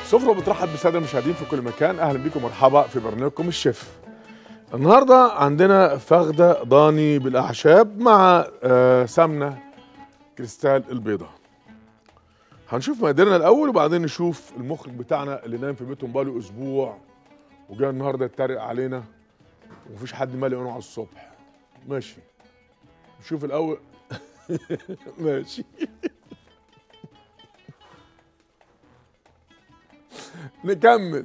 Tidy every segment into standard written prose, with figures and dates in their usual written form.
سفرة بترحب بالسادة المشاهدين في كل مكان. أهلا بكم ومرحبا في برنامجكم الشيف. النهاردة عندنا فخدة ضاني بالأعشاب مع سمنة كريستال البيضة. هنشوف مقاديرنا الأول وبعدين نشوف المخرج بتاعنا اللي نايم في بيتهم بقاله أسبوع وجاي النهاردة يتريق علينا ومفيش حد مالي عينه على الصبح. ماشي نشوف الأول. ماشي. نكمل.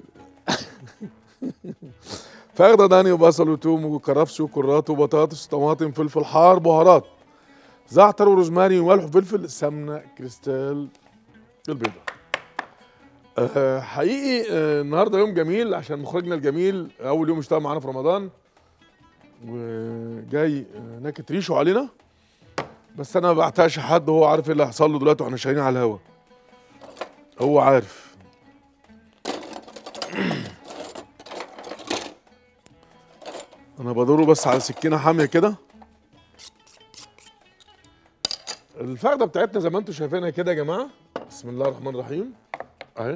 فخدة ضاني وبصل وتوم وكرفس وكرات وبطاطس وطماطم فلفل حار بهارات زعتر وروزماري وملح وفلفل سمنة كريستال البيضة. حقيقي النهارده يوم جميل عشان مخرجنا الجميل اول يوم اشتغل معانا في رمضان وجاي ناكت ريشه علينا، بس انا ما بعتقش حد، هو عارف ايه اللي هيحصل له دلوقتي واحنا شغالين على الهوا، هو عارف. انا بدوره بس على سكينه حاميه كده. الفخده بتاعتنا زي ما انتم شايفينها كده يا جماعه. بسم الله الرحمن الرحيم اهي.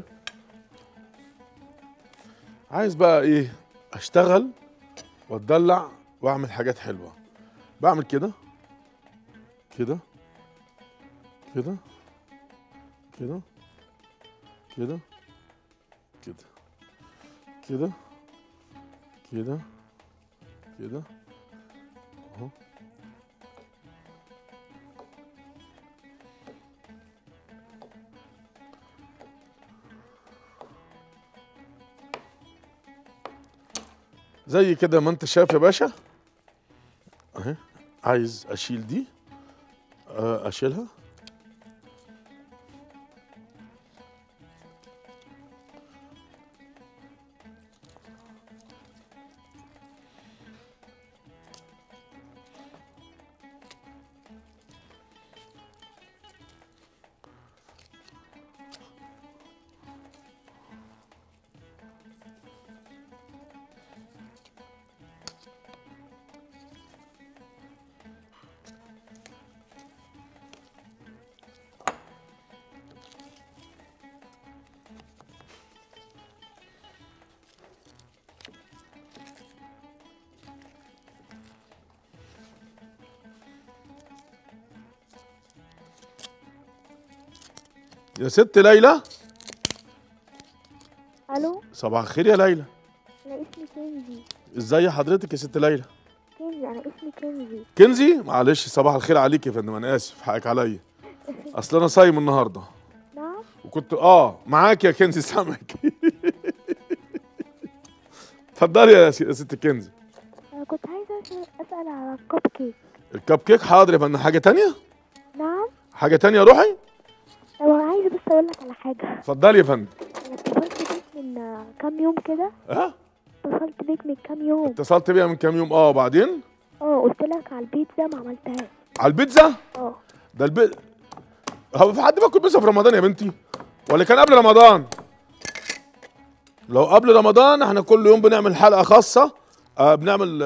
عايز بقى ايه اشتغل واتدلع واعمل حاجات حلوه. بعمل كده كده كده كده كده كده كده كده كده اهو. زي كده ما انت شايف يا باشا اهي. عايز اشيل دي اشيلها يا ست ليلى. الو، صباح الخير يا ليلى. انا اسمي كنزي. ازاي حضرتك يا ست ليلى؟ كنزي، انا اسمي كنزي. كنزي، معلش صباح الخير عليك يا فندم، انا اسف حقك عليا. اصل انا صايم النهارده نعم. وكنت معاك يا كنزي سامعك. اتفضلي يا ست كنزي. انا كنت عايزه اسال على الكب كيك. الكب كيك حاضر يا فندم. حاجه تانية؟ نعم. حاجه تانية روحي. لو انا عايزه بس اقول لك على حاجه. اتفضلي يا فندم. انا اتصلت بيك من كام يوم كده. اتصلت بيك من كام يوم. اتصلت بيها من كام يوم وبعدين قلت لك على البيتزا ما عملتهاش. على البيتزا؟ ده هو في حد بياكل بيتزا في رمضان يا بنتي؟ ولا كان قبل رمضان؟ لو قبل رمضان احنا كل يوم بنعمل حلقة خاصة. بنعمل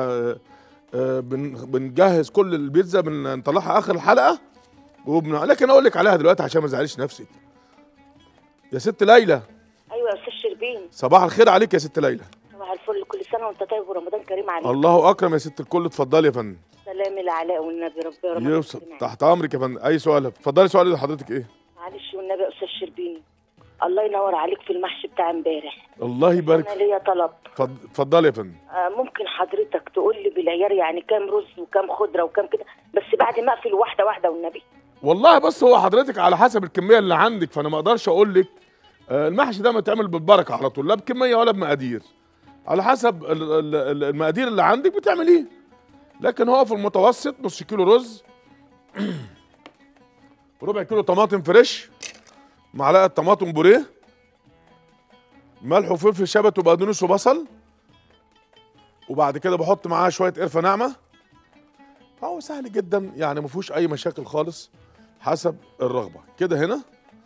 بنجهز كل البيتزا بنطلعها اخر الحلقة لكن اقول لك عليها دلوقتي عشان ما تزعليش نفسك. يا ست ليلى. ايوه يا استاذ شربين. صباح الخير عليك يا ست ليلى. صباح الفل، كل سنه وانت طيب ورمضان كريم عليك. الله اكرم يا ست الكل. اتفضلي يا فندم. سلام العلاء والنبي، ربنا يوسف تحت امرك يا فندم. اي سؤال؟ اتفضلي. سؤال لحضرتك ايه؟ معلش والنبي يا استاذ شربين، الله ينور عليك في المحشي بتاع امبارح. الله يبارك. انا ليا طلب. اتفضلي يا فندم. ممكن حضرتك تقول لي بالعيار يعني كام رز وكام خضره وكام كده، بس بعد ما اقفل واحده واحده والنبي. والله بس هو حضرتك على حسب الكميه اللي عندك، فانا ما اقدرش اقول لك. المحشي ده متعمل بالبركه على طول، لا بكميه ولا بمقادير، على حسب المقادير اللي عندك بتعمليه. لكن هو في المتوسط نص كيلو رز، ربع كيلو طماطم فريش، معلقه طماطم بوريه، ملح وفلفل شبت وبقدونس وبصل، وبعد كده بحط معاه شويه قرفه ناعمه. فهو سهل جدا يعني، ما فيهوش اي مشاكل خالص حسب الرغبه. كده هنا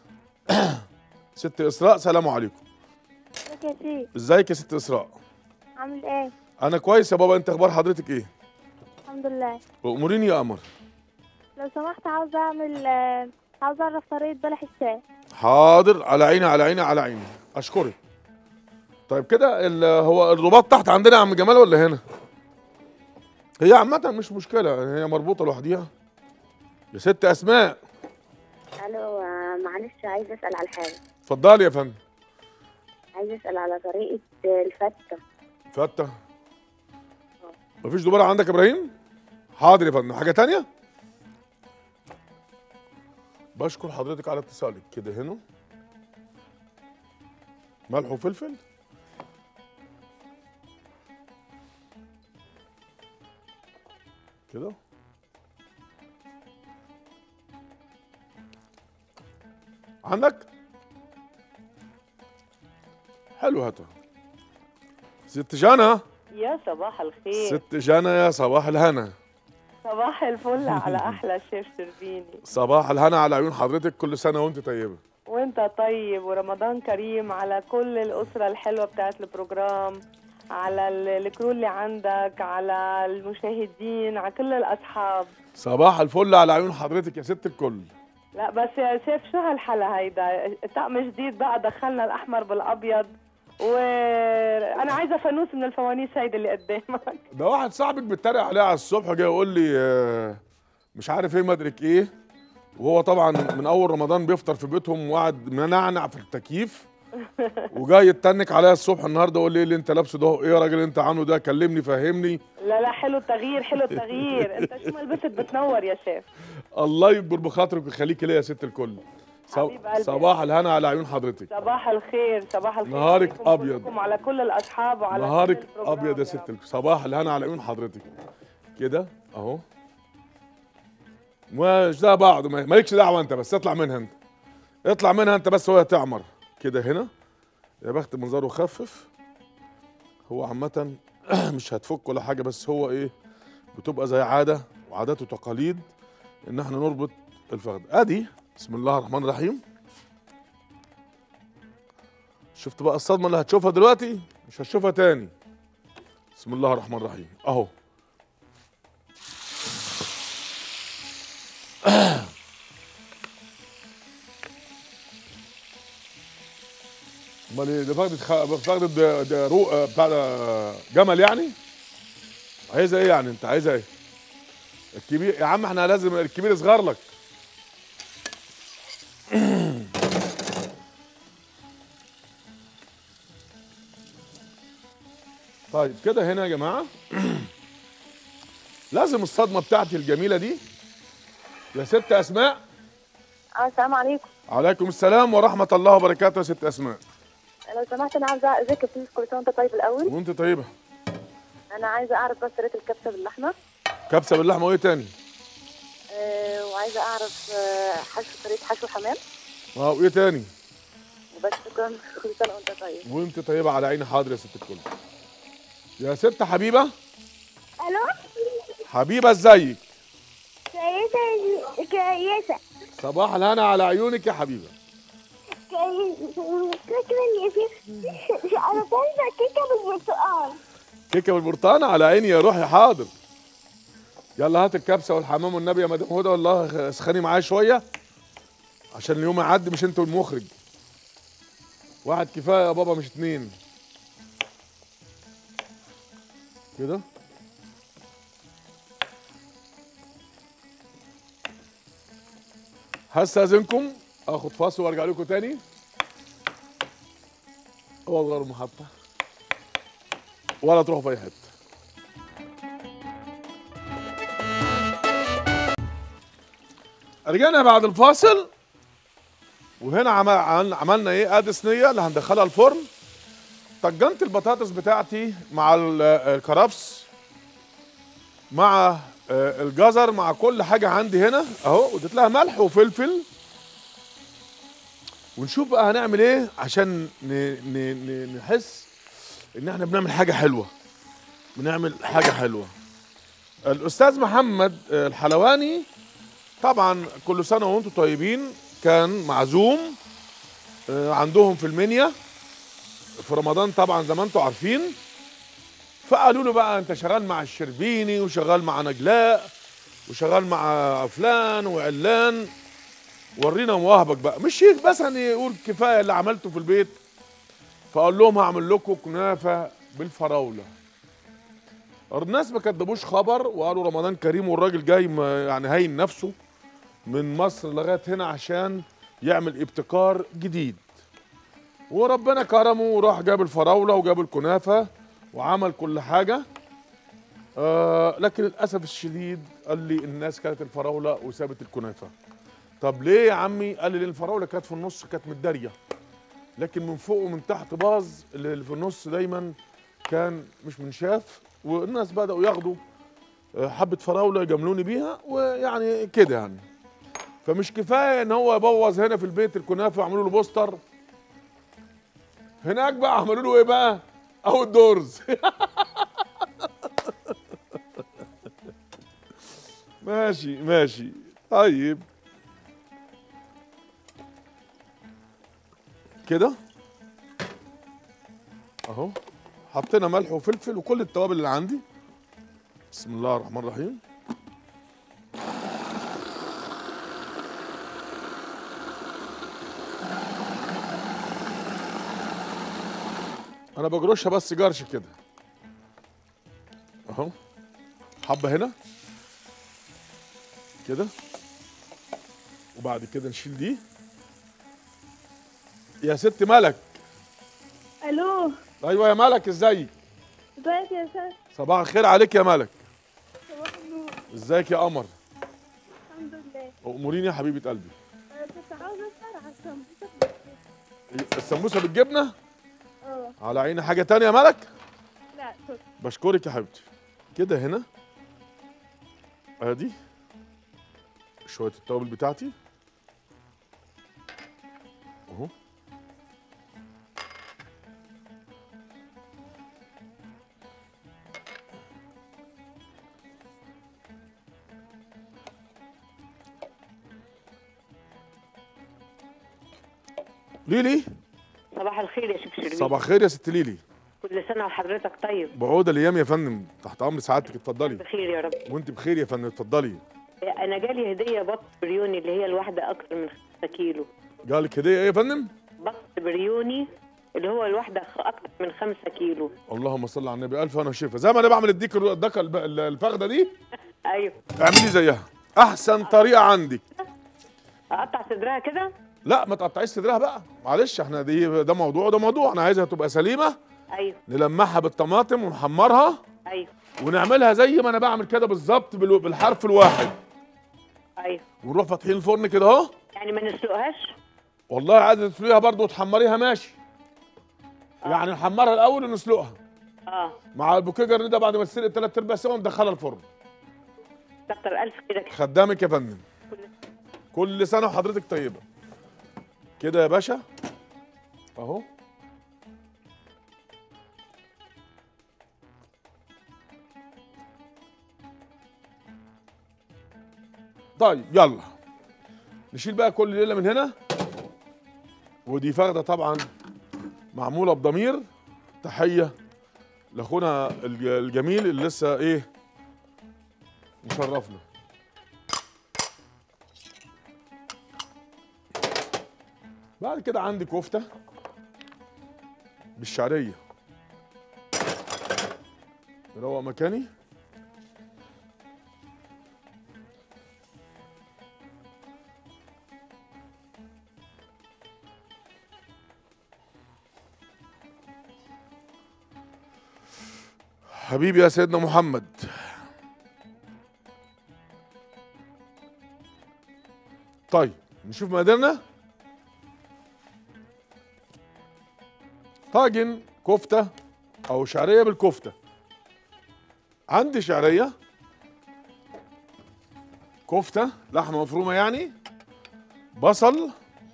ست اسراء سلام عليكم. ازيك يا شيخ؟ ازيك يا ست اسراء؟ عامل ايه؟ انا كويس يا بابا. انت اخبار حضرتك ايه؟ الحمد لله. اموريني يا قمر. لو سمحت عاوز اعرف طريقه بلح الشاي. حاضر، على عيني على عيني على عيني. اشكرك. طيب كده هو الرباط تحت عندنا يا عم جمال ولا هنا؟ هي عامة مش مشكلة، هي مربوطة لوحديها. يا ست اسماء. الو، معلش عايزه اسال على حاجه. اتفضلي يا فندم. عايزه اسال على طريقه الفته. فتة. مفيش دبارة عندك يا ابراهيم؟ حاضر يا فندم. حاجة تانية؟ بشكر حضرتك على اتصالك. كده هنا ملح وفلفل. كده عندك؟ حلو. هاتها ست جانا. يا صباح الخير. ست جانا يا صباح الهنا. صباح الفل على احلى شيف شربيني. صباح الهنا على عيون حضرتك، كل سنه وانت طيبه. وانت طيب، ورمضان كريم على كل الاسره الحلوه بتاعت البروجرام، على الكرو اللي عندك، على المشاهدين، على كل الاصحاب. صباح الفل على عيون حضرتك يا ست الكل. لا بس يا شيف، شو هالحلا هيدا؟ طقم جديد بقى، دخلنا الاحمر بالابيض، وانا عايزه فانوس من الفوانيس هيدي اللي قدامك. ده واحد صاحبك بيتريق عليها على الصبح، جاي يقول لي مش عارف ايه مدرك ايه، وهو طبعا من اول رمضان بيفطر في بيتهم وقعد منعنع في التكييف، وجاي يتنك عليا الصبح النهارده يقول لي ايه اللي انت لابسه ده؟ ايه يا راجل انت عامله ده؟ كلمني فهمني. لا حلو التغيير، حلو التغيير. انت شو ما لبست بتنور يا شيف. الله يكبر بخاطرك ويخليكي ليا يا ست الكل. صباح الهنا على عيون حضرتك. صباح الخير. صباح الخير. نهارك ابيض. على كل الاصحاب وعلى نهارك ابيض يا ست الكل. صباح الهنا على عيون حضرتك. كده اهو. مش ده بعض، مالكش دعوه انت، بس اطلع منها انت. اطلع منها انت بس، وهي تعمر كده هنا. يا بخت منظره خفف. هو عامة مش هتفك ولا حاجة، بس هو ايه، بتبقى زي عادة وعادات وتقاليد ان احنا نربط الفخذ. ادي بسم الله الرحمن الرحيم. شفت بقى الصدمة اللي هتشوفها دلوقتي؟ مش هتشوفها تاني. بسم الله الرحمن الرحيم اهو. امال ايه ده؟ فخدة روق بتاع جمل يعني؟ عايزه ايه يعني؟ انت عايزه ايه؟ الكبير يا عم، احنا لازم الكبير يصغر لك. طيب كده هنا يا جماعه لازم الصدمه بتاعتي الجميله دي يا ست اسماء. السلام عليكم. عليكم السلام ورحمه الله وبركاته يا ست اسماء. لو سمحت انا عايزه ازيك بليز، كل سنه وانت طيب الاول. وانت طيبه. انا عايزه اعرف بس طريقه الكبسه باللحمه. كبسه باللحمه وايه تاني؟ وعايزه اعرف طريقه حشو حمام. وايه تاني؟ وبس شكرا، كل سنه وانت طيب. وانت طيبه على عيني. حاضر يا ست الكل. يا ست حبيبه. الو حبيبه ازيك؟ كويسه. صباح الهنا على عيونك يا حبيبه. شكرا يا شيخ. انا طالبه كيكه بالبرتقال. كيكه بالبرتقال على عيني يا روحي. حاضر. يلا هات الكبسه والحمام والنبي يا مدام هدى، والله اسخني معايا شويه عشان اليوم يعدي، مش انت والمخرج. واحد كفايه يا بابا مش اتنين. كده هستاذنكم اخد فاصل وارجع لكم تاني. اوعوا تغيروا محطه ولا تروحوا في اي حته. رجعنا بعد الفاصل، وهنا عملنا ايه؟ ادي صينيه اللي هندخلها الفرن. طجنت البطاطس بتاعتي مع الكرفس مع الجزر مع كل حاجه عندي هنا اهو، واديت لها ملح وفلفل. ونشوف بقى هنعمل ايه عشان نحس ان احنا بنعمل حاجه حلوه. الاستاذ محمد الحلواني طبعا كل سنه وانتم طيبين، كان معزوم عندهم في المنيا في رمضان طبعا زي ما انتم عارفين. فقالوا له بقى انت شغال مع الشربيني وشغال مع نجلاء وشغال مع فلان وعلان، ورينا مواهبك بقى. مش هيك بس يقول كفايه اللي عملته في البيت فقال لهم هعمل لكم كنافه بالفراوله. الناس ما كدبوش خبر وقالوا رمضان كريم، والراجل جاي يعني هين نفسه من مصر لغايه هنا عشان يعمل ابتكار جديد. وربنا كرمه وراح جاب الفراوله وجاب الكنافه وعمل كل حاجه. لكن للاسف الشديد قال لي الناس كانت الفراوله وسابت الكنافه. طب ليه يا عمي؟ قال لي لان الفراوله كانت في النص كانت متداريه، لكن من فوق ومن تحت باظ، اللي في النص دايما كان مش منشاف، والناس بداوا ياخدوا حبه فراوله يجاملوني بيها ويعني كده يعني. فمش كفايه ان هو يبوظ هنا في البيت الكنافه وعملوا له بوستر، هناك بقى عملوا له ايه بقى؟ اوت دورز. ماشي ماشي. طيب كده اهو حطينا ملح وفلفل وكل التوابل اللي عندي. بسم الله الرحمن الرحيم. انا بجرشها بس جرش كده اهو، حبه هنا كده، وبعد كده نشيل دي. يا ست ملك. الو. ايوه يا ملك، ازيك؟ ازيك يا استاذ؟ صباح الخير عليك يا ملك. صباح النور. ازيك يا قمر؟ الحمد لله. اموريني يا حبيبه قلبي. انا كنت عاوزه اسال على السمبوسه. السمبوسه بالجبنه؟ اه. على عيني. حاجه تانية يا ملك؟ لا شكرا. بشكرك يا حبيبتي. كده هنا ادي شويه التوابل بتاعتي اهو. ليلي. صباح الخير يا شيخ شربين. صباح الخير يا ست ليلي. كل سنه وحضرتك طيب. بعود الايام يا فندم، تحت امر سعادتك، اتفضلي. بخير يا رب. وانت بخير يا فندم، اتفضلي. انا جالي هديه بط بريوني اللي هي الواحده اكتر من 5 كيلو. جالك هديه ايه يا فندم؟ بط بريوني اللي هو الواحده اكتر من 5 كيلو. اللهم صل على النبي. الف هنا وشفا. زي ما انا بعمل الدكه الفخده دي ايوه اعملي زيها، احسن طريقه عندك. اقطع صدرها كده؟ لا ما تقطعيش صدرها بقى، معلش احنا ده موضوع وده موضوع. انا عايزها تبقى سليمه. ايوه. نلمعها بالطماطم ونحمرها. ايوه. ونعملها زي ما انا بعمل كده بالظبط بالحرف الواحد. ايوه. ونروح فاتحين الفرن كده اهو. يعني ما نسلقهاش؟ والله عايزه تسلقيها برضه وتحمريها ماشي. يعني نحمرها الاول ونسلقها. مع البوكيه جرنيه ده بعد ما تسلق 3/4 سوا ندخلها الفرن. كتر الف كده. خدامك يا فندم. كل سنه وحضرتك طيبه. كده يا باشا اهو. طيب يلا نشيل بقى كل ليله من هنا. ودي فخده طبعا معموله بضمير. تحيه لاخونا الجميل اللي لسه ايه مشرفنا. بعد كده عندي كفته بالشعريه. نروق مكاني. حبيبي يا سيدنا محمد. طيب نشوف مقاديرنا. طاجن كفته او شعريه بالكفته. عندي شعريه، كفته لحمه مفرومه يعني، بصل،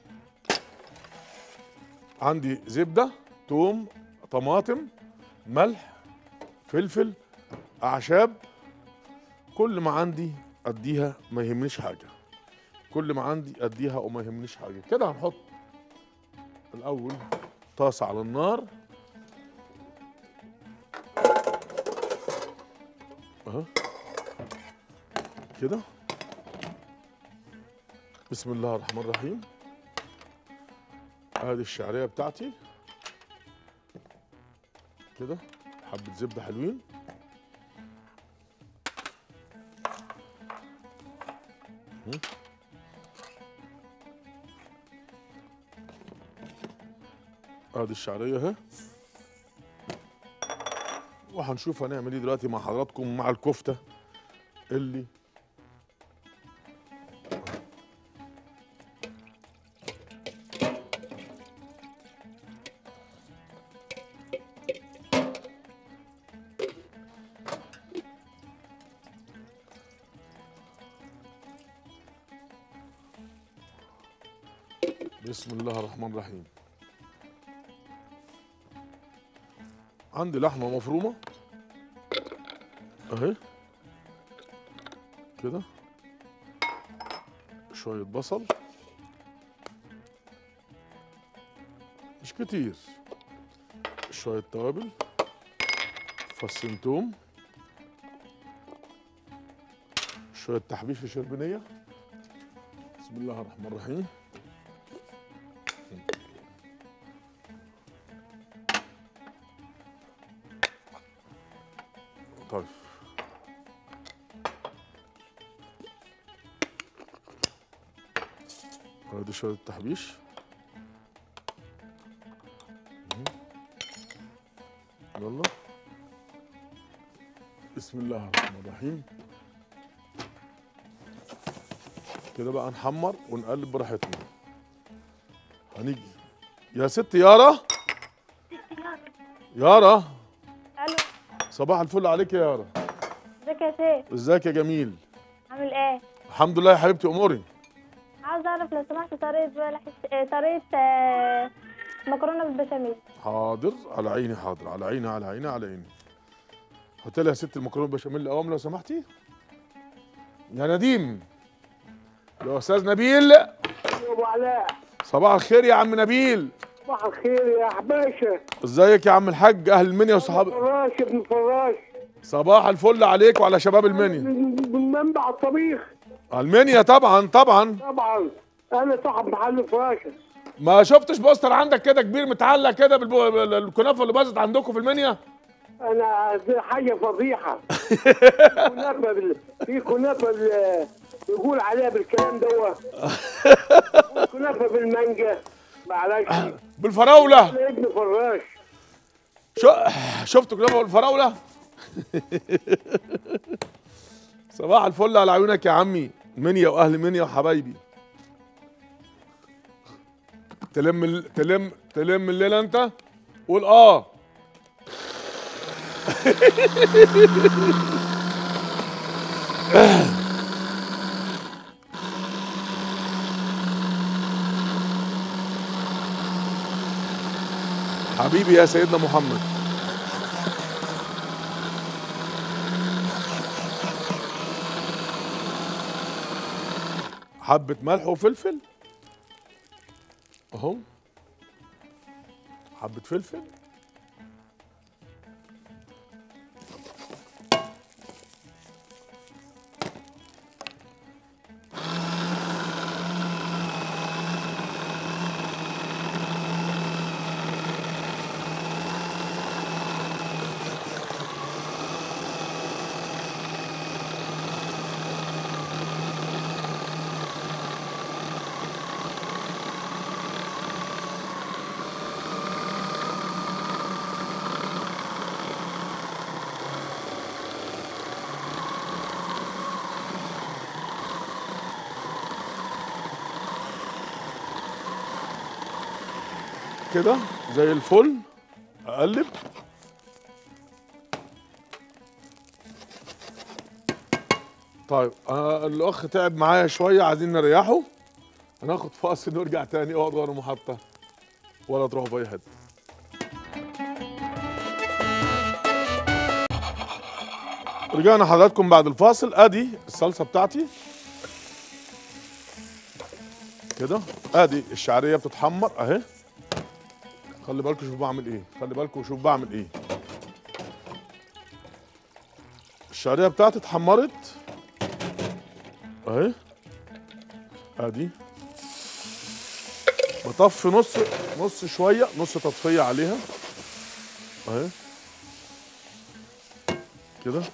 عندي زبده، توم، طماطم، ملح، فلفل، اعشاب. كل ما عندي اديها، ما يهمنيش حاجه. كل ما عندي اديها وما يهمنيش حاجه. كده هنحط الاول طاسه على النار اهو كده. بسم الله الرحمن الرحيم. ادي الشعريه بتاعتي كده حبه زبده حلوين. ادي الشعريه اهي، وهنشوف هنعمل ايه دلوقتي مع حضراتكم مع الكفته اللي بسم الله الرحمن الرحيم. عندي لحمه مفرومه اهي كده، شويه بصل مش كتير، شويه توابل، فصين توم، شويه تحبيش وشربينيه. بسم الله الرحمن الرحيم. طيب ادي شويه تحبيش، يلا بسم الله الرحمن الرحيم. كده بقى نحمر ونقلب براحتنا. هنيجي يا ست يارا. يارا الو، صباح الفل عليك يا يارا. ازيك يا سيف؟ ازيك يا جميل؟ عامل ايه؟ الحمد لله يا حبيبتي، اموري. عاوز اعرف لو سمحت طريقة مكرونة بالبشاميل. حاضر على عيني، حاضر على عيني على عيني على عيني. هات لي يا ست المكرونه بالبشاميل قوام لو سمحتي. يا نديم، يا استاذ نبيل. ابو علاء، صباح الخير يا عم نبيل. صباح الخير يا حباشا. ازيك يا عم الحاج؟ اهل المنيا وصحاب فراش ابن فراش. صباح الفل عليك وعلى شباب المنيا. من منبع الطبيخ. المنيا طبعا طبعا طبعا انا صاحب محل فراشة. ما شفتش بوستر عندك كده كبير متعلق كده بالكنافه اللي باظت عندكم في المنيا؟ انا حاجه فضيحه. في كنافه بيقول عليها بالكلام دوت. كنافه بالمانجا، معلش بالفراوله. ابن فراش. شفتوا كنافه بالفراوله؟ صباح الفل على عيونك يا عمي، منيا واهل منيا وحبايبي. تلم الليله انت؟ قول اه. حبيبي يا سيدنا محمد. حبة ملح وفلفل اهو، حبة فلفل، كده زي الفل. اقلب طيب. الاخ تعب معايا شويه، عايزين نريحه. هناخد فاصل ونرجع تاني. اوعى تغيروا محطه ولا تروحوا في اي حته. رجعنا حضراتكم بعد الفاصل. ادي الصلصه بتاعتي كده، ادي الشعريه بتتحمر اهي. خلي بالكم شوف بعمل ايه، خلي بالكم شوف بعمل ايه. الشعريه بتاعتي اتحمرت اهي. ادي بطفي نص شويه، نص تطفيه عليها اهي. كده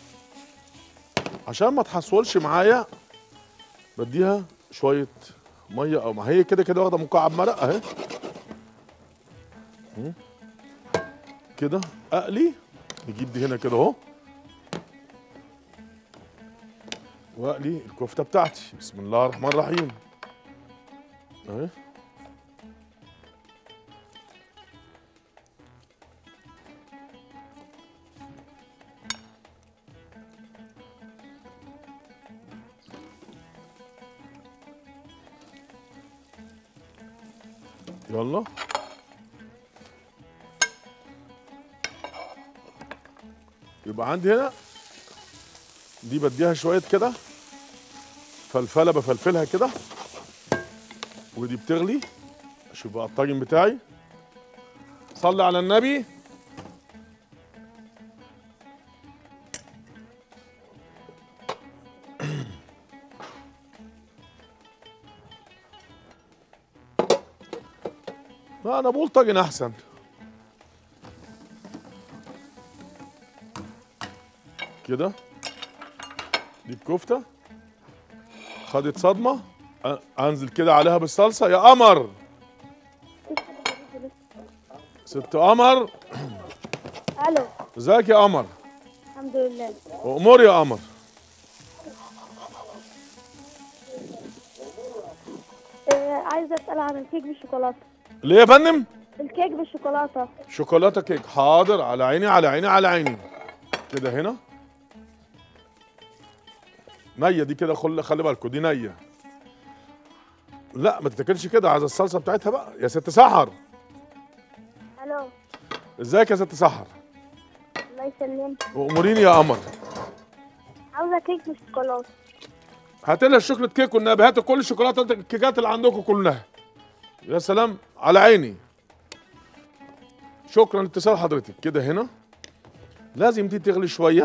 عشان ما تحصلش معايا بديها شويه ميه، او ما هي كده كده واخده مكعب مرق اهي. كده اقلي، نجيب دي هنا كده اهو، واقلي الكفته بتاعتي. بسم الله الرحمن الرحيم اهي. يلا يبقى عندي هنا دي بديها شويه كده فلفله، بفلفلها كده، ودي بتغلي. اشوف بقى الطاجن بتاعي. صلي على النبي. لا انا بقول طاجن احسن. كده دي الكفته خدت صدمه، انزل كده عليها بالصلصه. يا قمر، ست قمر. الو، ازيك يا قمر؟ الحمد لله. وامور يا قمر. عايزه اسال عن الكيك بالشوكولاته. ليه يا فندم؟ الكيك بالشوكولاته. شوكولاته كيك، حاضر، على عيني على عيني على عيني. كده هنا نيه دي كده، خلي بالكم دي نيه. لا ما تتاكلش كده، عايز الصلصه بتاعتها بقى يا ست سحر. الو، ازيك يا ست سحر؟ الله يسلمك. واموريني يا قمر. عاوزه كيك بالشوكولاته. هات لها الشوكليت كيك والنبي، هاتوا كل الشوكولاته الكيكات اللي عندكم كلها. يا سلام، على عيني. شكرا لاتصال حضرتك. كده هنا لازم دي تغلي شويه.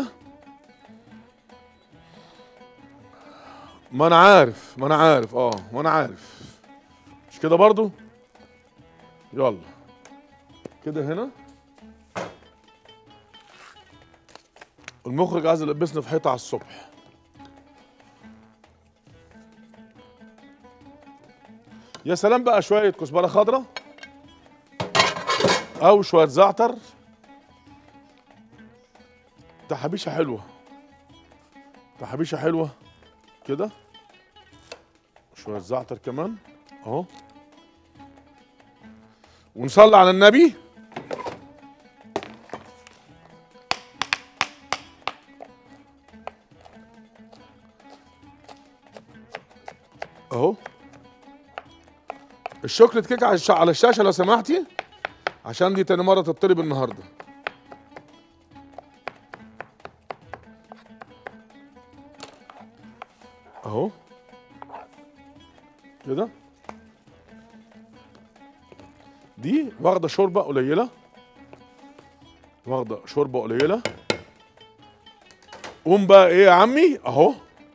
ما انا عارف ما انا عارف مش كده برضو. يلا كده هنا المخرج عايز يلبسنا في حيطه على الصبح. يا سلام بقى، شويه كزبره خضراء او شويه زعتر، تحبيشه حلوه، تحبيشه حلوه كده. شويه زعتر كمان اهو، ونصلي على النبي. اهو الشوكليت كيك على الشاشه لو سمحتي، عشان دي تاني مره تطلب النهارده. اهو كده دي واخده شوربه قليله، واخده شوربه قليله. قوم بقى ايه يا عمي اهو.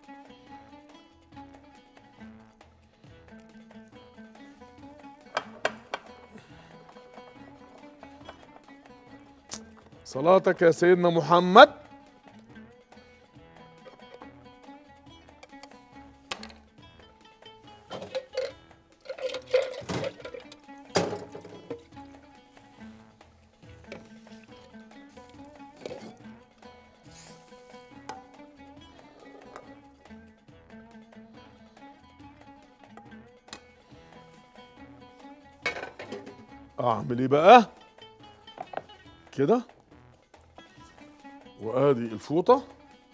صلاتك يا سيدنا محمد. اعمل ايه بقى كده، وادي الفوطه.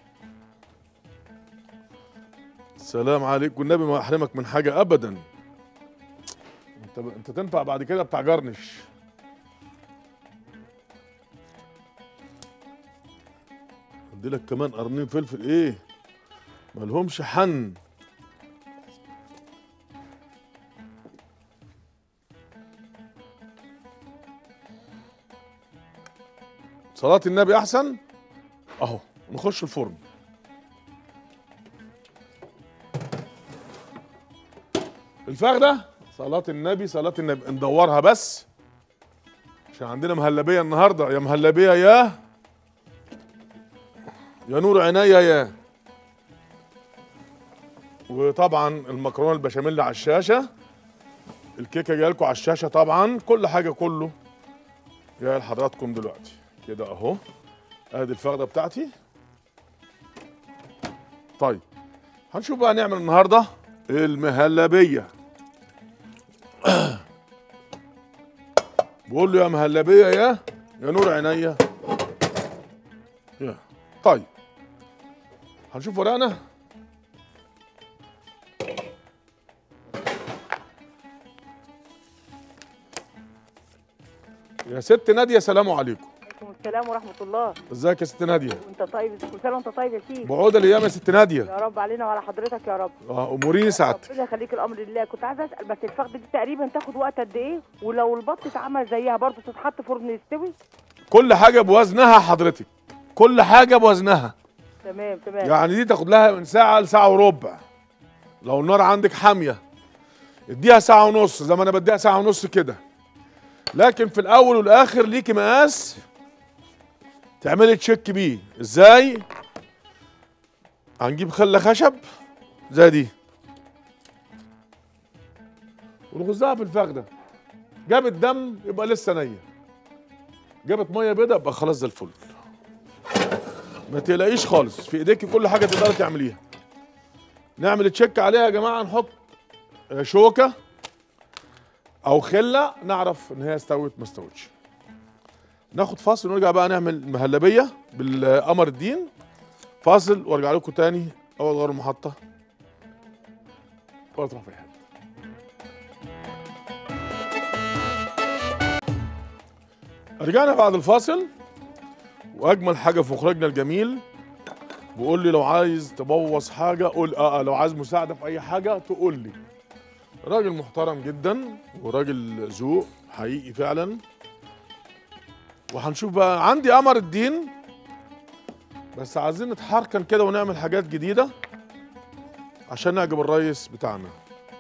السلام عليكم، والنبي ما احرمك من حاجه ابدا. انت تنفع بعد كده بتاع جرنش. ادي لك كمان قرنين فلفل ايه مالهمش حن. صلاة النبي احسن اهو. نخش الفرن. الفخدة صلاة النبي صلاة النبي ندورها بس عشان عندنا مهلبية النهارده. يا مهلبية يا يا نور عينيا يا. وطبعا المكرونه البشاميل على الشاشه، الكيكه جايه لكم على الشاشه طبعا، كل حاجه كله جاي لحضراتكم دلوقتي كده اهو. ادي الفخده بتاعتي. طيب هنشوف بقى نعمل النهارده المهلبيه. بقول له يا مهلبيه يا نور عينيا يا. طيب هنشوف ورقنا. يا ست ناديه سلام عليكم. وعليكم السلام ورحمة الله. ازيك يا ست ناديه؟ وانت طيب، كل سنة وانت طيب يا سيدي. بعود الايام يا ست ناديه. يا رب علينا وعلى حضرتك يا رب. اموريني سعادتك. ربنا يخليك، الامر لله. كنت عايزه اسال بس الفخده دي تقريبا تاخد وقت قد ايه؟ ولو البط اتعمل زيها برضه تتحط فرن يستوي؟ كل حاجه بوزنها حضرتك، كل حاجه بوزنها. تمام. يعني دي تاخد لها من ساعه لساعه وربع. لو النار عندك حاميه اديها ساعه ونص زي ما انا بديها ساعه ونص كده. لكن في الاول والاخر ليكي مقاس تعملي تشيك بيه. ازاي؟ هنجيب خله خشب زي دي ونغزها في الفخده. جابت دم يبقى لسه نيه، جابت ميه بيضاء يبقى خلاص زي الفل. ما تقلقيش خالص، في ايديكي كل حاجه تقدري تعمليها. نعمل تشيك عليها يا جماعه، نحط شوكه او خله نعرف ان هي استوت ما استوتش. ناخد فاصل ونرجع بقى نعمل مهلبيه بالقمر الدين. فاصل وارجع لكم تاني. اول غير المحطه ولا تروح في حته. رجعنا بعد الفاصل، واجمل حاجه في مخرجنا الجميل بيقول لي لو عايز تبوظ حاجه قول لو عايز مساعده في اي حاجه تقول لي. راجل محترم جدا وراجل ذوق حقيقي فعلا. وهنشوف بقى عندي قمر الدين، بس عايزين نتحركن كده ونعمل حاجات جديده عشان نعجب الريس بتاعنا.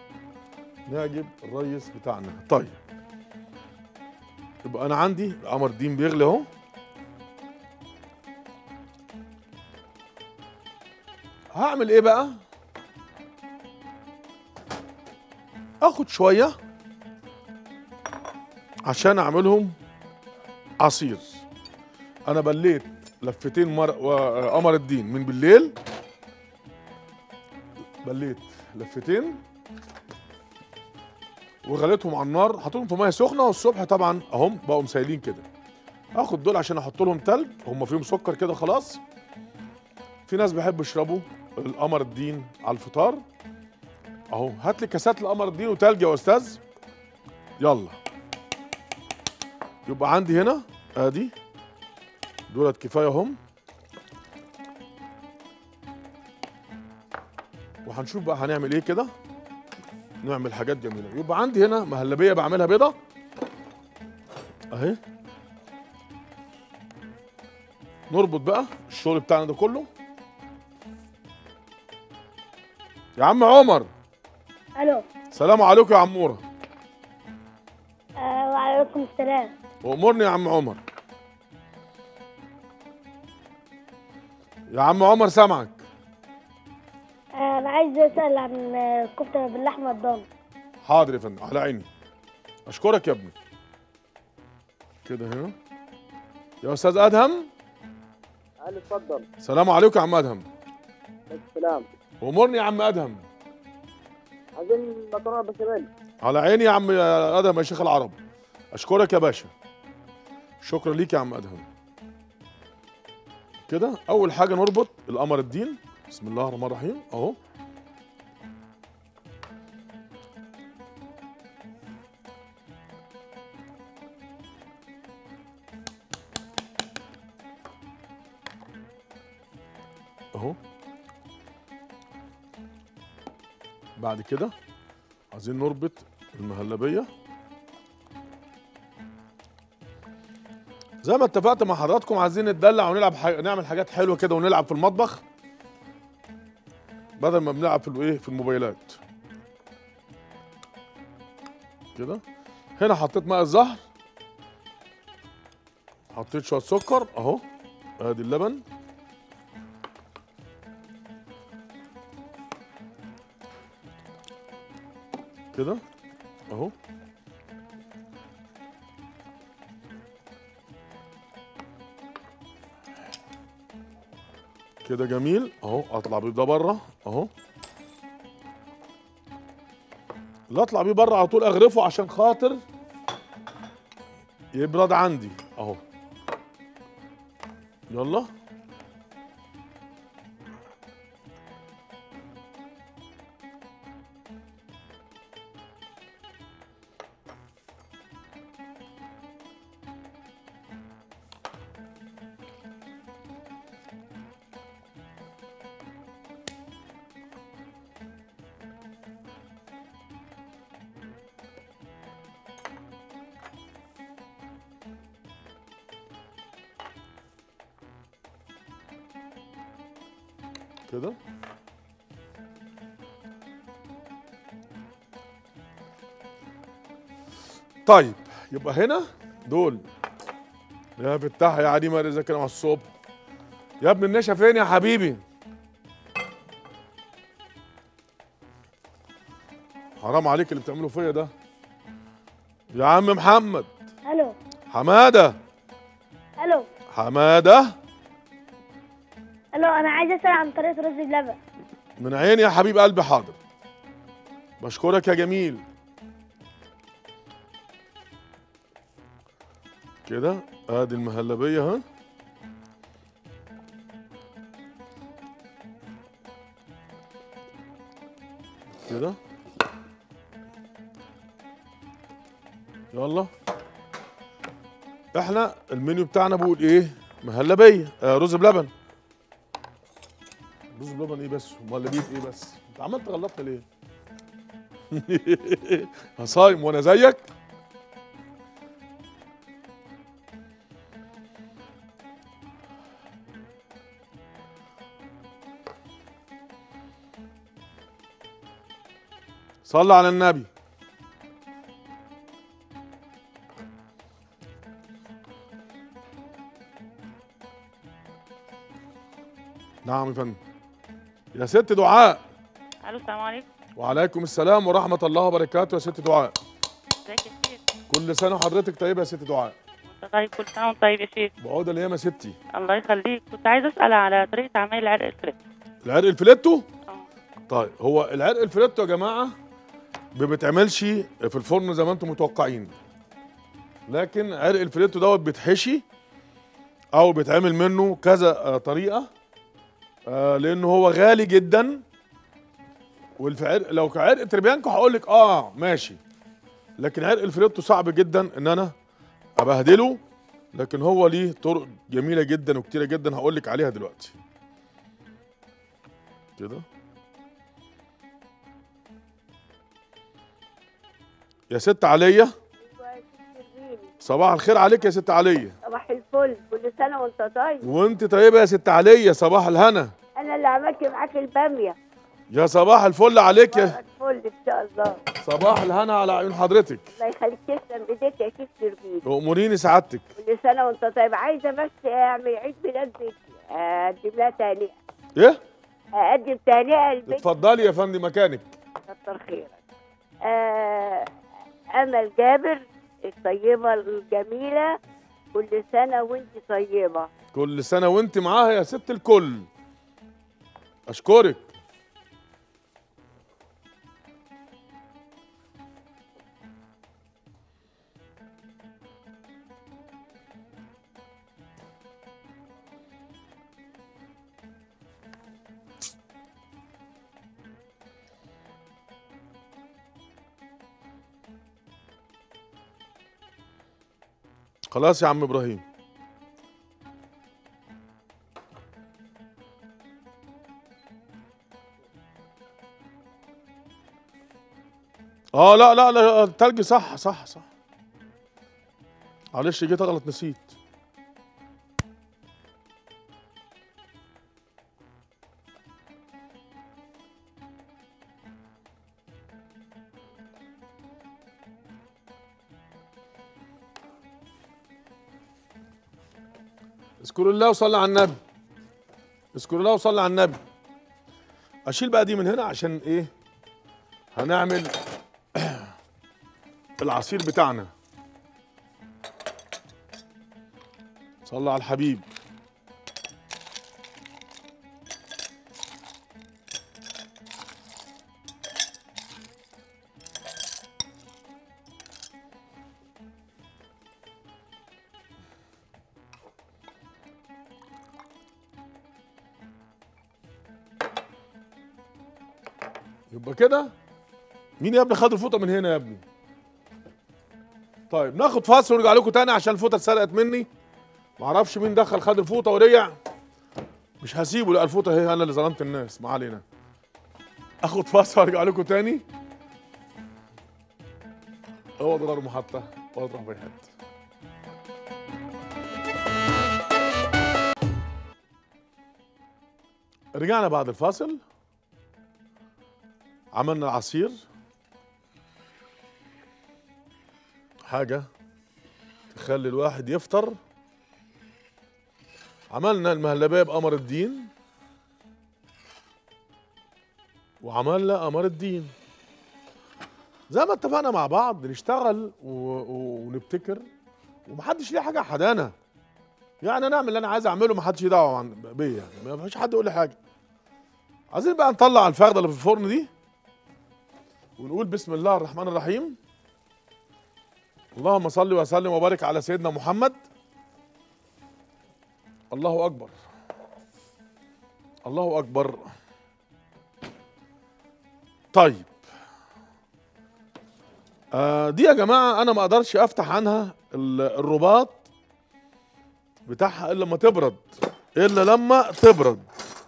طيب يبقى انا عندي قمر الدين بيغلي اهو. هعمل ايه بقى؟ اخد شويه عشان اعملهم عصير. انا بليت لفتين قمر الدين من بالليل، بليت لفتين وغليتهم على النار، حطيتهم في ميه سخنه، والصبح طبعا اهم بقوا مسايلين كده. هاخد دول عشان احط لهم تلج، هم فيهم سكر كده خلاص. في ناس بيحبوا يشربوا القمر الدين على الفطار اهو. هات لي كاسات القمر الدين وتلج يا استاذ. يلا يبقى عندي هنا ادي دولت كفايه هم. وهنشوف بقى هنعمل ايه كده، نعمل حاجات جميله. يبقى عندي هنا مهلبيه بعملها بيضه اهي. نربط بقى الشغل بتاعنا ده كله. يا عم عمر. الو. السلام عليكم يا عموره. وعليكم السلام. وامرني يا عم عمر. يا عم عمر سامعك. انا عايز اسال عن الكفته باللحمه الضاني. حاضر يا فندم على عيني. اشكرك يا ابني. كده هنا يا استاذ ادهم. اتفضل. السلام عليكم يا عم ادهم. السلام. وامرني يا عم ادهم. عايزين مكرونه بشاميل. على عيني يا عم ادهم يا شيخ العرب. اشكرك يا باشا. شكرا ليك يا عم ادهم. كده اول حاجه نربط القمر الدين. بسم الله الرحمن الرحيم اهو. اهو. بعد كده عايزين نربط المهلبيه زي ما اتفقت مع حضراتكم. عايزين نتدلع ونلعب نعمل حاجات حلوه كده ونلعب في المطبخ بدل ما بنلعب في الايه في الموبايلات كده. هنا حطيت ماء الزهر، حطيت شويه سكر اهو. ادي اللبن كده اهو. كده جميل اهو. اطلع بيه ده بره اهو. لا اطلع بيه بره على طول، اغرفه عشان خاطر يبرد عندي اهو. يلا كده. طيب يبقى هنا دول يا فتاح يا عديمة رزق كده مع الصبح. يا ابن النشا فين يا حبيبي؟ حرام عليك اللي بتعمله فيا ده يا عم محمد. الو. حماده. الو. حماده. الو، انا عايزه اسال عن طريقه رز بلبن. من عيني يا حبيب قلبي، حاضر. بشكرك يا جميل. كده ادي المهلبيه ها. كده يلا. احنا المنيو بتاعنا بيقول ايه؟ مهلبيه رز بلبن. رز بلبن ايه بس؟ ومهلبيه ايه بس؟ انت عمال تغلطني ليه؟ صايم وانا زيك؟ صلى على النبي. نعم يا فندم. يا ست دعاء. الو السلام عليكم. وعليكم السلام ورحمة الله وبركاته يا ست دعاء. ازيك يا شيخ؟ كل سنة وحضرتك طيبة يا ست دعاء. وانت طيب، كل سنه وانت طيب يا شيخ. بعود الايام يا ستي. الله يخليك، كنت عايزه اسال على طريقه عمل العرق الفليتو. العرق الفليتو؟ اه. طيب هو العرق الفليتو يا جماعة ما بيتعملش في الفرن زي ما انتم متوقعين، لكن عرق الفليتو دوت بيتحشي او بيتعمل منه كذا طريقة، لانه هو غالي جدا. لو كعرق تربيانكو هقول لك ماشي، لكن عرق الفليتو صعب جدا ان انا ابهدله، لكن هو ليه طرق جميله جدا وكتيره جدا هقول لك عليها دلوقتي. كده يا ست عليا. صباح الخير عليك يا ست عليا. صباح الفل، كل سنه وانت طيب. وانت طيبه يا ست عليا. صباح الهنا. انا اللي عملت معاك الباميه. يا صباح الفل عليك. يا الفل ان شاء الله. صباح الهنا على عيون حضرتك. الله يخليك، تسلم ايديك يا شيخ تربيني. اموريني سعادتك. كل سنه وانت طيب. عايزه بس اعمل عيد ميلاد بنتي، اقدم لها تهنئه. ايه؟ اقدم تهنئه لبنتي. اتفضلي يا فندم مكانك. كتر خيرك. امل جابر الطيبه الجميله، كل سنه وانت طيبه. كل سنه وانت معاها يا ست الكل. اشكرك. خلاص يا عم ابراهيم. لا لا لا التلج صح صح صح. معلش جيت اغلط نسيت. اذكروا الله وصلي على النبي. اذكروا الله وصلي على النبي. اشيل بقى دي من هنا عشان ايه؟ هنعمل العصير بتاعنا. صلى على الحبيب. يبقى كده. مين يا ابني خد الفوطه من هنا يا ابني؟ طيب ناخد فاصل ونرجع لكم تاني عشان الفوطه اتسرقت مني. معرفش مين دخل خد الفوطه ورجع. مش هسيبه، لا الفوطه هي انا اللي ظلمت الناس، ما علينا. اخد فاصل وارجع لكم تاني. هو ضرر محطه ولا تروح في حته. رجعنا بعد الفاصل. عملنا العصير، حاجة تخلي الواحد يفطر. عملنا المهلبية بقمر الدين، وعملنا قمر الدين زي ما اتفقنا مع بعض. نشتغل ونبتكر، ومحدش ليه حاجة حدانا. يعني انا اعمل اللي انا عايز اعمله، محدش ليه دعوة بيا، يعني ما فيش حد يقول لي حاجة. عايزين بقى نطلع الفخدة اللي في الفرن دي ونقول بسم الله الرحمن الرحيم. اللهم صل وسلم وبارك على سيدنا محمد. الله أكبر، الله أكبر. طيب دي يا جماعة أنا ما أقدرش أفتح عنها الرباط بتاعها إلا لما تبرد، إلا لما تبرد.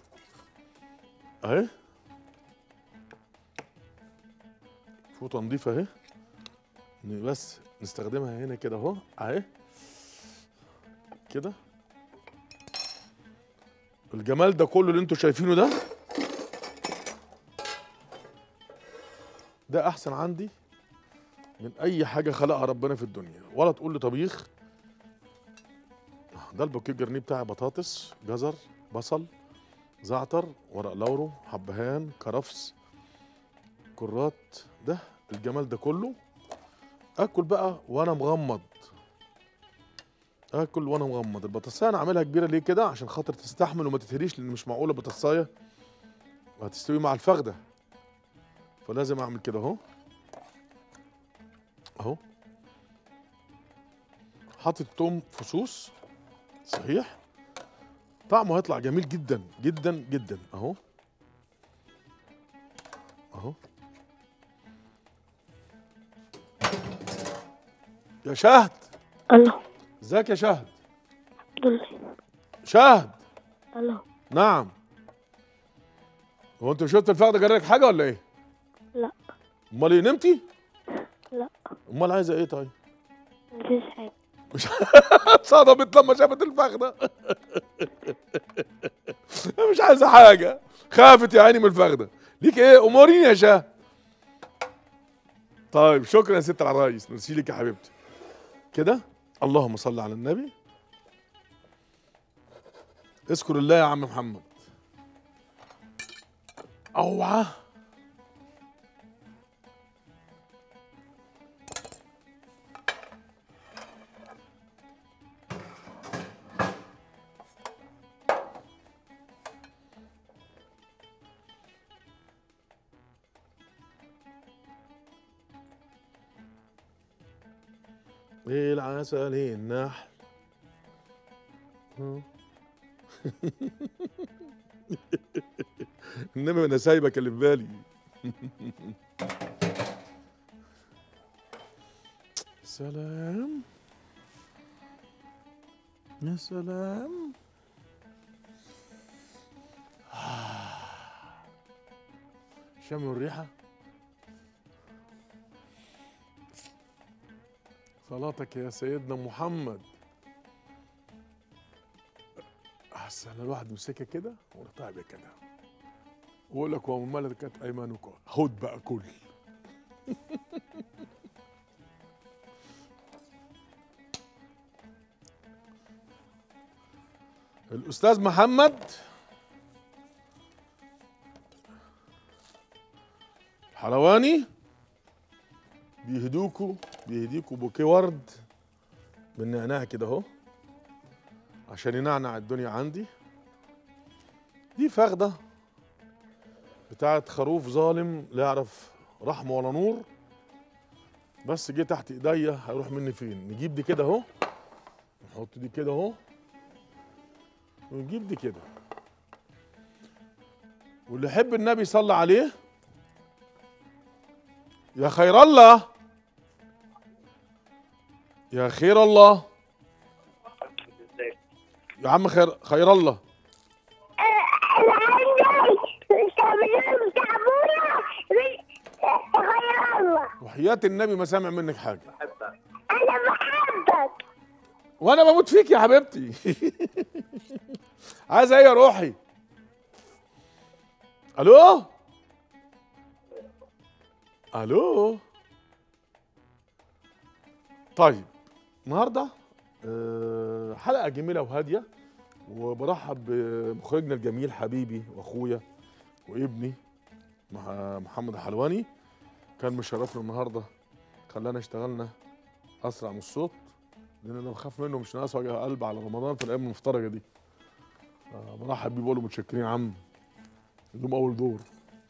أهي فوطة نضيفة أهي، بس نستخدمها هنا كده أهو، أهي كده. الجمال ده كله اللي انتوا شايفينه ده احسن عندي من اي حاجه خلقها ربنا في الدنيا. ولا تقول لي طبيخ. ده البوكيه الجرنيه بتاعي، بطاطس، جزر، بصل، زعتر، ورق لورو، حبهان، كرفس، كرات. ده الجمال ده كله. اكل بقى وانا مغمض، اكل وانا مغمض. البطاطسايه انا عاملها كبيره ليه كده؟ عشان خاطر تستحمل وما تتهريش، لان مش معقوله بطاطسايه وهتستوي مع الفخده، فلازم اعمل كده اهو اهو. حاطط توم فصوص صحيح، طعمه هيطلع جميل جدا جدا جدا اهو اهو. يا شهد. الله. ازيك يا شهد؟ الحمد لله. شهد. الله. نعم. هو انت شفت الفخده جرالك حاجه ولا ايه؟ لا. امال ايه، نمتي؟ لا. امال عايزه ايه طيب؟ مفيش حاجة. مش صدمت لما شافت الفخده. مش عايزه حاجه، خافت يا عيني من الفخده. ليك ايه؟ اموريني يا شهد. طيب شكرا يا ست العرايس، ميرسي لك يا حبيبتي. كده اللهم صل على النبي. اذكر الله يا عم محمد. اوعى. العسل النحل. انما انا سايبك اللي في بالي. سلام يا سلام. شموا الريحة. صلاتك يا سيدنا محمد. احسن الواحد يمسكها كده ورطع بيها كده ويقول لك ومن ملكت ايمانكم، خد بقى كل. الاستاذ محمد الحلواني بيهدوكوا بيهديكوا بوكيه ورد بالنعناع كده اهو عشان ينعنع الدنيا عندي. دي فخده بتاعت خروف ظالم لا يعرف رحمه ولا نور، بس جه تحت ايديا هيروح مني فين. نجيب دي كده اهو، نحط دي كده اهو، ونجيب دي كده. واللي يحب النبي صلى عليه يا خير الله، يا خير الله، يا عم خير الله. وحياة النبي ما سامع منك حاجة. انا بحبك وانا بموت فيك يا حبيبتي. عايز ايه يا روحي؟ الو الو. طيب النهارده حلقه جميله وهاديه، وبرحب بمخرجنا الجميل حبيبي واخويا وابني محمد الحلواني. كان مشرفنا النهارده، خلانا اشتغلنا اسرع من الصوت، لان انا بخاف منه مش ناقص وجع قلب على رمضان في الايام المفترجه دي. برحب بيه بقول له متشكرين يا عم، دوم اول دور.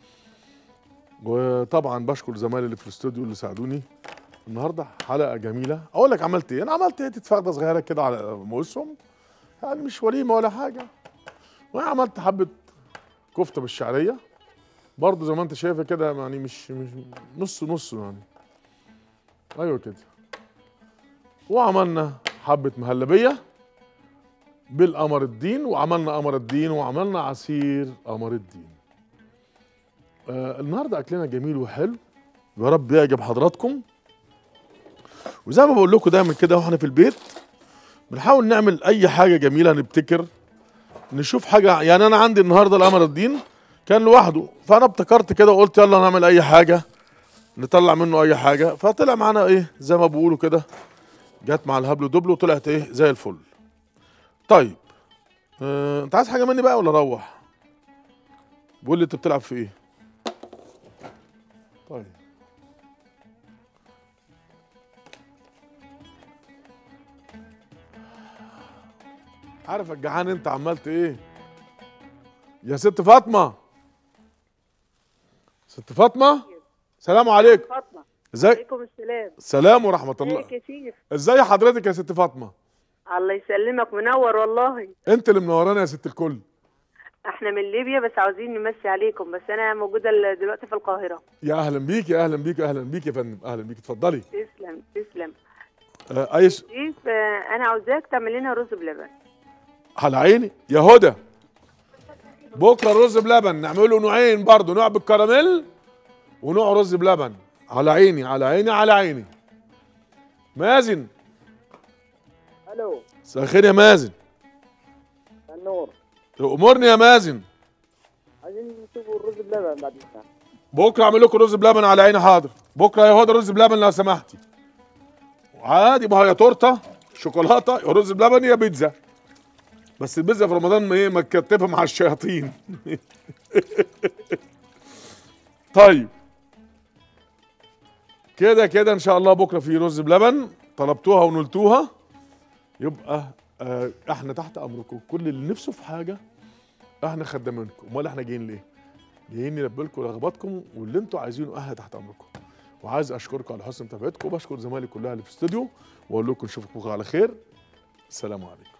وطبعا بشكر زمايلي اللي في الاستوديو اللي ساعدوني النهارده. حلقه جميله. اقول لك عملت ايه؟ انا عملت حته فخده صغيره كده على موسهم، يعني مش وليمه ولا حاجه. وانا عملت حبه كفته بالشعريه برضه زي ما انت شايفه كده، يعني مش نص نص يعني. ايوه كده. وعملنا حبه مهلبيه بالقمر الدين، وعملنا قمر الدين، وعملنا عصير قمر الدين. النهارده اكلنا جميل وحلو، يا رب يعجب حضراتكم. وزي ما بقول لكم دايما كده واحنا في البيت بنحاول نعمل اي حاجه جميله، نبتكر نشوف حاجه. يعني انا عندي النهارده القمر الدين كان لوحده، فانا ابتكرت كده وقلت يلا نعمل اي حاجه نطلع منه اي حاجه، فطلع معانا ايه زي ما بيقولوا كده، جت مع الهبل دبل وطلعت ايه زي الفل. طيب انت عايز حاجه مني بقى ولا اروح؟ بقول لي انت بتلعب في ايه؟ طيب عارف الجعان انت عملت ايه يا ست فاطمه؟ ست فاطمه سلام عليكم. فاطمه ازاي؟ عليكم السلام. السلام ورحمه الله. ازيك يا شيخ؟ ازاي حضرتك يا ست فاطمه؟ الله يسلمك، منور والله. انت اللي منورانا يا ست الكل. احنا من ليبيا بس عاوزين نمسي عليكم، بس انا موجوده دلوقتي في القاهره. يا اهلا بيك، يا اهلا بيك، اهلا بيك يا فندم، اهلا بيك، اتفضلي. تسلم تسلم. ايش؟ انا عاوزاك تعمل لنا رز بلبن. على عيني يا هدى. بكره الرز بلبن نعمله نوعين برضه، نوع بالكراميل ونوع رز بلبن. على عيني على عيني على عيني. مازن. الو. مساء الخير يا مازن. النور. امرني يا مازن. عايزين نشوفوا الرز بلبن بعد الساعه. بكره اعمل لكم رز بلبن على عيني. حاضر. بكره يا هدى رز بلبن لو سمحتي. عادي، ما هي تورته شوكولاته يا رز بلبن يا بيتزا، بس البيتزا في رمضان ايه متكتفه مع الشياطين. طيب كده كده ان شاء الله بكره في رز بلبن، طلبتوها ونلتوها، يبقى احنا تحت امركم. كل اللي نفسه في حاجه احنا خدامينكم. امال احنا جايين ليه؟ جايين نلبي لكم رغباتكم، واللي انتوا عايزينه احنا تحت امركم. وعايز اشكركم على حسن متابعتكم، وبشكر زمايلي كلها اللي في الاستوديو، واقول لكم نشوفكم بكره على خير. السلام عليكم.